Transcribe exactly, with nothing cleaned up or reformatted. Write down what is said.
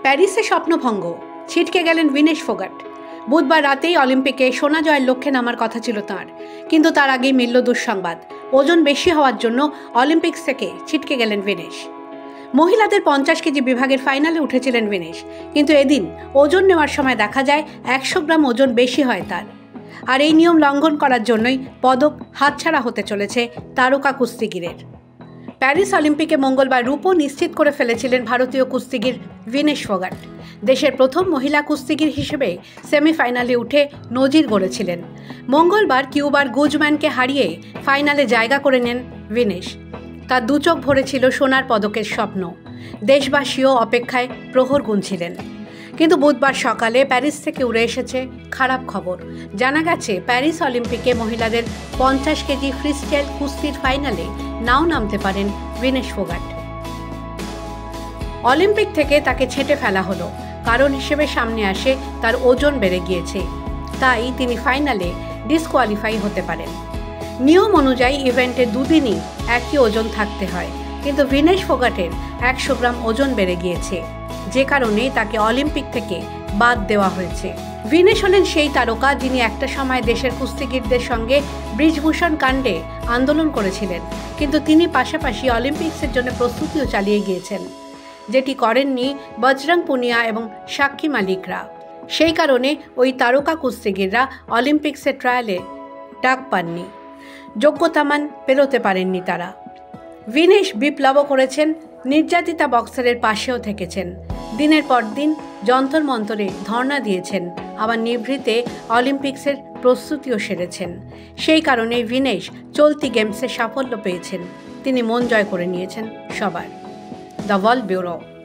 প্যারিসে স্বপ্নভঙ্গ, ছিটকে গেলেন ভিনেশ ফোগাট। বুধবার রাতেই অলিম্পিকে সোনা জয়ের লক্ষ্যে নামার কথা ছিল তাঁর, কিন্তু তার আগেই মিলল দুঃসংবাদ। ওজন বেশি হওয়ার জন্য অলিম্পিক্স থেকে ছিটকে গেলেন ভিনেশ। মহিলাদের পঞ্চাশ কেজি বিভাগের ফাইনালে উঠেছিলেন ভিনেশ, কিন্তু এদিন ওজন নেওয়ার সময় দেখা যায় একশো গ্রাম ওজন বেশি হয় তার। আর এই নিয়ম লঙ্ঘন করার জন্যই পদক হাতছাড়া হতে চলেছে তারকা কুস্তিগিরের। প্যারিস অলিম্পিকে মঙ্গলবার রূপও নিশ্চিত করে ফেলেছিলেন ভারতীয় কুস্তিগির ভিনেশ ফোগাট। দেশের প্রথম মহিলা কুস্তিগির হিসেবে সেমিফাইনালে উঠে নজির গড়েছিলেন। মঙ্গলবার কিউবার গুজম্যানকে হারিয়ে ফাইনালে জায়গা করে নেন ভিনেশ। তার দু চোখ ভরেছিল সোনার পদকের স্বপ্ন। দেশবাসীও অপেক্ষায় প্রহর গুনছিলেন। কিন্তু বুধবার সকালে প্যারিস থেকে উড়ে এসেছে খারাপ খবর। জানা গেছে প্যারিস অলিম্পিকে মহিলাদের পঞ্চাশ কেজি ফ্রিস্টাইল কুস্তির ফাইনালে নাও নামতে পারেন ভিনেশ ফোগাট। অলিম্পিক থেকে তাকে ছেঁটে ফেলা হলো। কারণ হিসেবে সামনে আসে তার ওজন বেড়ে গিয়েছে, তাই তিনি ফাইনালে ডিসকোয়ালিফাই হতে পারেন। নিয়ম অনুযায়ী ইভেন্টে দুদিনই একই ওজন থাকতে হয়, কিন্তু ভিনেশ ফোগাটের একশো গ্রাম ওজন বেড়ে গিয়েছে, যে কারণে তাকে অলিম্পিক থেকে বাদ দেওয়া হয়েছে। ভিনেশ হলেন সেই তারকা যিনি একটা সময় দেশের কুস্তিগিরদের সঙ্গে ব্রিজভূষণ কাণ্ডে আন্দোলন করেছিলেন, কিন্তু তিনি পাশাপাশি অলিম্পিক্সের জন্য প্রস্তুতিও চালিয়ে গিয়েছেন, যেটি করেননি বজরং পুনিয়া এবং সাক্ষী মালিকরা। সেই কারণে ওই তারকা কুস্তিগিররা অলিম্পিক্সের ট্রায়ালে ডাক পাননি, যোগ্যতামান পেরোতে পারেননি তারা। ভিনেশ বিপ্লবও করেছেন, নির্যাতিতা বক্সারের পাশেও থেকেছেন, দিনের পর দিন যন্তর মন্তরে ধর্ণা দিয়েছেন, আবার নিভৃতে অলিম্পিক্সের প্রস্তুতিও সেরেছেন। সেই কারণে ভিনেশ চলতি গেমসে সাফল্য পেয়েছেন। তিনি মন জয় করে নিয়েছেন সবার। The world bureau.